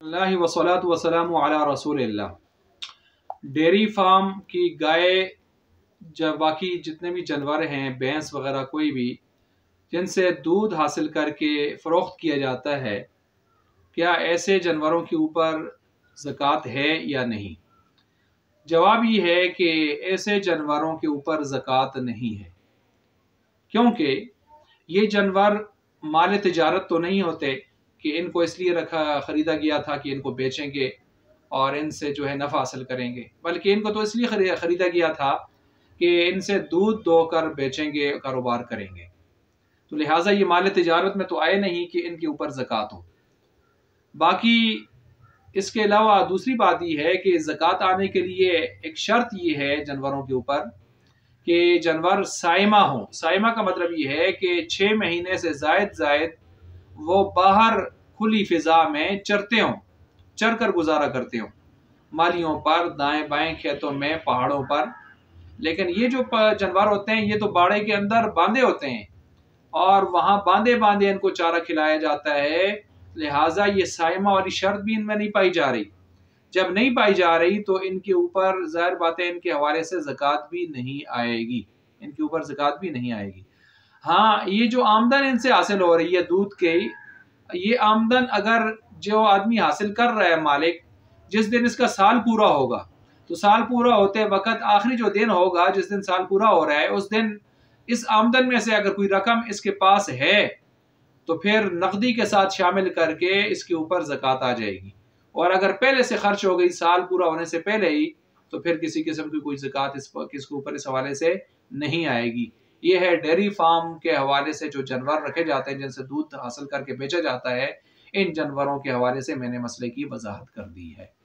अल्लाहि वस्सलातु वस्सलामु अला रसूलिल्लाह। Dairy farm की गाय, जब बाकी जितने भी जानवर हैं, भैंस वगैरह कोई भी, जिनसे दूध हासिल करके फ़रोख्त किया जाता है, क्या ऐसे जानवरों के ऊपर ज़कात है या नहीं? जवाब ये है कि ऐसे जानवरों के ऊपर ज़कात नहीं है, क्योंकि ये जानवर माल तिजारत तो नहीं होते कि इनको इसलिए ख़रीदा गया था कि इनको बेचेंगे और इनसे जो है नफ़ा हासिल करेंगे, बल्कि इनको तो इसलिए ख़रीदा गया था कि इनसे दूध दोकर बेचेंगे, कारोबार करेंगे। तो लिहाजा ये माल तिजारत में तो आए नहीं कि इनके ऊपर ज़कात हो। बाकी इसके अलावा दूसरी बात ये है कि ज़कात आने के लिए एक शर्त ये है जानवरों के ऊपर कि जानवर साइमा हो। साइमा का मतलब ये है कि 6 महीने से ज़ायद वो बाहर खुली फिजा में चरते हों, चर कर गुजारा करते हों, मालियों पर, दाएं बाएं खेतों में, पहाड़ों पर। लेकिन ये जो जानवर होते हैं ये तो बाड़े के अंदर बांधे होते हैं और वहां बांधे बांधे इनको चारा खिलाया जाता है। लिहाजा ये साइमा वाली शर्त भी इनमें नहीं पाई जा रही। जब नहीं पाई जा रही तो इनके ऊपर ज़ाहिर बात है इनके हवाले से ज़कात भी नहीं आएगी, इनके ऊपर ज़कात भी नहीं आएगी। हाँ, ये जो आमदन इनसे हासिल हो रही है दूध के, ये आमदन अगर जो आदमी हासिल कर रहा है, मालिक, जिस दिन इसका साल पूरा होगा तो साल पूरा होते वक्त आखिरी जो दिन होगा, जिस दिन साल पूरा हो रहा है, उस दिन इस आमदन में से अगर कोई रकम इसके पास है तो फिर नकदी के साथ शामिल करके इसके ऊपर ज़कात आ जाएगी। और अगर पहले से खर्च हो गई साल पूरा होने से पहले ही, तो फिर किसी किस्म की कोई ज़कात किसके ऊपर इस हवाले से नहीं आएगी। ये है डेयरी फार्म के हवाले से जो जानवर रखे जाते हैं, जिनसे दूध हासिल करके बेचा जाता है, इन जानवरों के हवाले से मैंने मसले की वजाहत कर दी है।